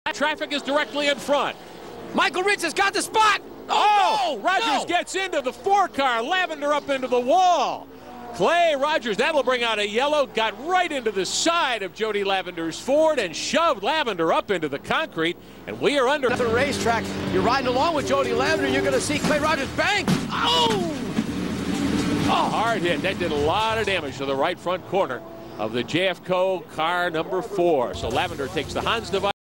Traffic is directly in front. Michael Rich has got the spot. Oh, no, Rogers gets into the 4-car. Lavender up into the wall. Clay Rogers, that'll bring out a yellow, got right into the side of Jody Lavender's Ford and shoved Lavender up into the concrete. And we are under the racetrack. You're riding along with Jody Lavender. You're going to see Clay Rogers bang. Oh! A hard hit. That did a lot of damage to the right front corner of the JFCO car number 4. So Lavender takes the Hans device.